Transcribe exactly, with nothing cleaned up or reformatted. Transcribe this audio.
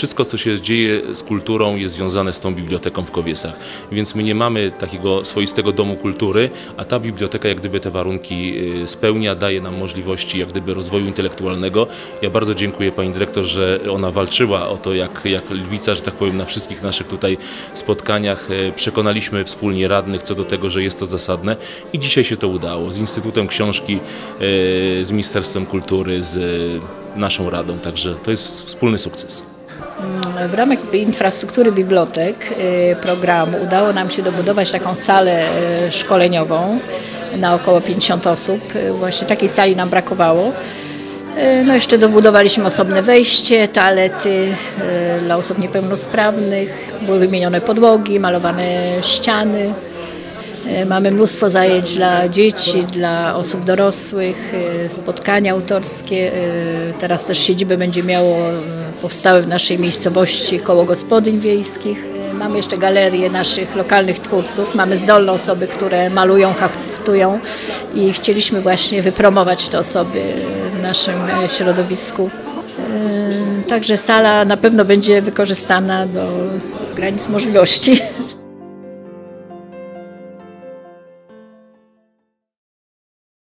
wszystko, co się dzieje z kulturą, jest związane z tą biblioteką w Kowiesach. Więc my nie mamy takiego swoistego domu kultury, a ta biblioteka jak gdyby te warunki spełnia, daje nam możliwości jak gdyby rozwoju intelektualnego. Ja bardzo dziękuję pani dyrektor, że ona walczyła o to, jak, jak Lwica, że tak powiem, na wszystkich naszych tutaj spotkaniach przekonaliśmy wspólnie radnych co do tego, że jest to zasadne i dzisiaj się to udało. Z Instytutem Książki, z Ministerstwem Kultury, z naszą Radą, także to jest wspólny sukces. W ramach infrastruktury bibliotek programu udało nam się dobudować taką salę szkoleniową na około pięćdziesiąt osób. Właśnie takiej sali nam brakowało. No jeszcze dobudowaliśmy osobne wejście, toalety dla osób niepełnosprawnych, były wymienione podłogi, malowane ściany. Mamy mnóstwo zajęć dla dzieci, dla osób dorosłych, spotkania autorskie. Teraz też siedzibę będzie miało powstałe w naszej miejscowości koło gospodyń wiejskich. Mamy jeszcze galerię naszych lokalnych twórców. Mamy zdolne osoby, które malują, haftują i chcieliśmy właśnie wypromować te osoby w naszym środowisku. Także sala na pewno będzie wykorzystana do granic możliwości.